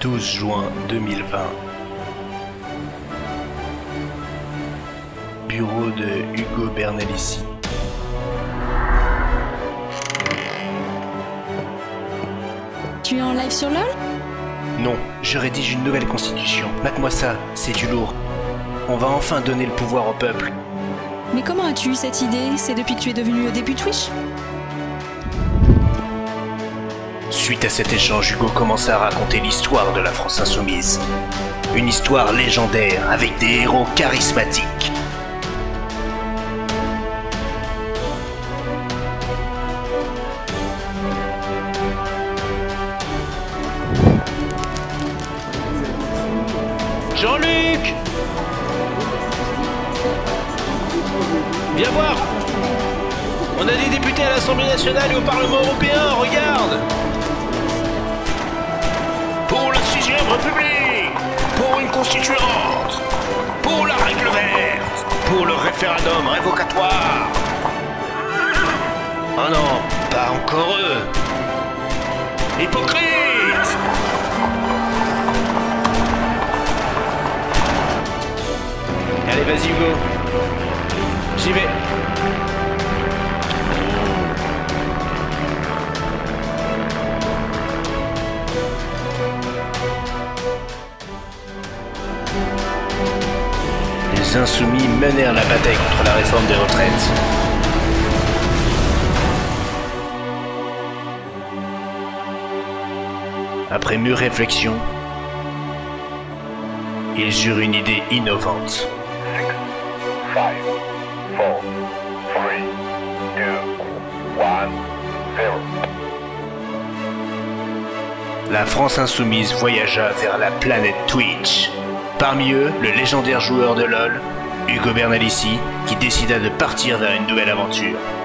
12 juin 2020. Bureau de Hugo Bernalicis. Tu es en live sur LOL? Non, je rédige une nouvelle constitution. Mate-moi ça, c'est du lourd. On va enfin donner le pouvoir au peuple. Mais comment as-tu eu cette idée? C'est depuis que tu es devenu début Twitch? Suite à cet échange, Hugo commença à raconter l'histoire de la France insoumise. Une histoire légendaire avec des héros charismatiques. Jean-Luc! Viens voir! On a des députés à l'Assemblée nationale et au Parlement européen, regarde! Pour la 6ème République! Pour une constituante! Pour la règle verte! Pour le référendum révocatoire! Oh non, pas encore eux! Hypocrite! Allez, vas-y Hugo. J'y vais. Les insoumis menèrent la bataille contre la réforme des retraites. Après mûre réflexion, ils eurent une idée innovante. 5, 4, 3, 2, 1, 0. La France insoumise voyagea vers la planète Twitch. Parmi eux, le légendaire joueur de LoL, Hugo Bernalicis, qui décida de partir vers une nouvelle aventure.